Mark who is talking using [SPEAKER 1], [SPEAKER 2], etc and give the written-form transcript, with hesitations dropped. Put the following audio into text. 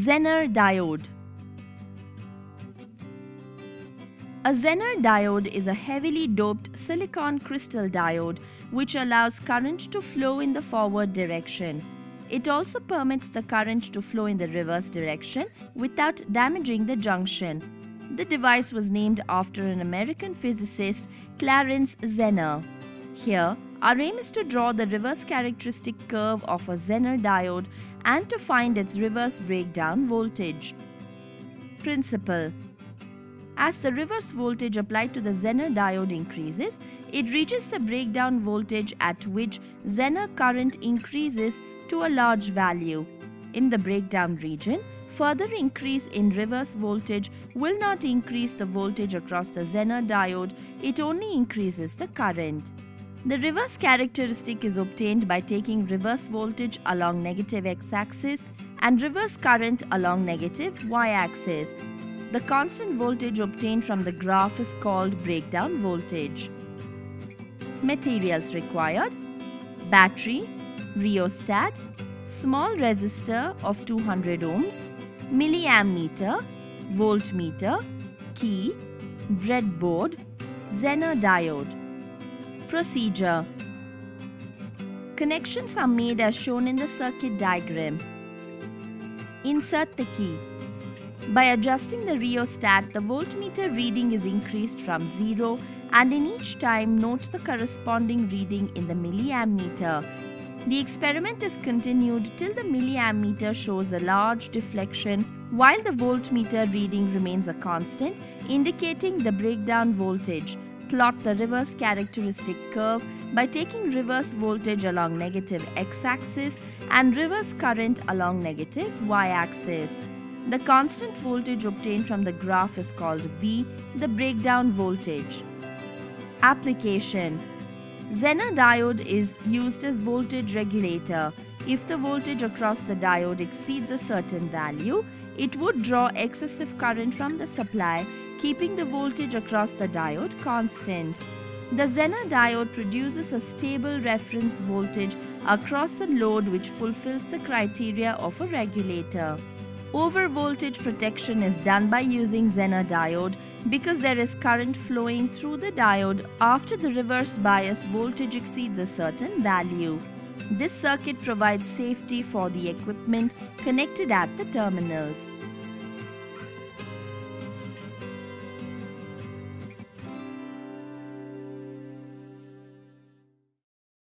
[SPEAKER 1] Zener Diode. A Zener diode is a heavily doped silicon crystal diode which allows current to flow in the forward direction. It also permits the current to flow in the reverse direction without damaging the junction. The device was named after an American physicist, Clarence Zener. Here, our aim is to draw the reverse characteristic curve of a Zener diode and to find its reverse breakdown voltage. Principle: as the reverse voltage applied to the Zener diode increases, it reaches the breakdown voltage at which Zener current increases to a large value. In the breakdown region, further increase in reverse voltage will not increase the voltage across the Zener diode, it only increases the current. The reverse characteristic is obtained by taking reverse voltage along negative x-axis and reverse current along negative y-axis. The constant voltage obtained from the graph is called breakdown voltage. Materials required: battery, rheostat, small resistor of 200 ohms, milliammeter, voltmeter, key, breadboard, Zener diode. Procedure: connections are made as shown in the circuit diagram. Insert the key. By adjusting the rheostat, the voltmeter reading is increased from 0 and in each time note the corresponding reading in the milliammeter. The experiment is continued till the milliammeter shows a large deflection while the voltmeter reading remains a constant, indicating the breakdown voltage. Plot the reverse characteristic curve by taking reverse voltage along negative x-axis and reverse current along negative y-axis. The constant voltage obtained from the graph is called V, the breakdown voltage. Application: Zener diode is used as voltage regulator. If the voltage across the diode exceeds a certain value, it would draw excessive current from the supply, keeping the voltage across the diode constant. The Zener diode produces a stable reference voltage across the load which fulfills the criteria of a regulator. Overvoltage protection is done by using Zener diode because there is current flowing through the diode after the reverse bias voltage exceeds a certain value. This circuit provides safety for the equipment connected at the terminals.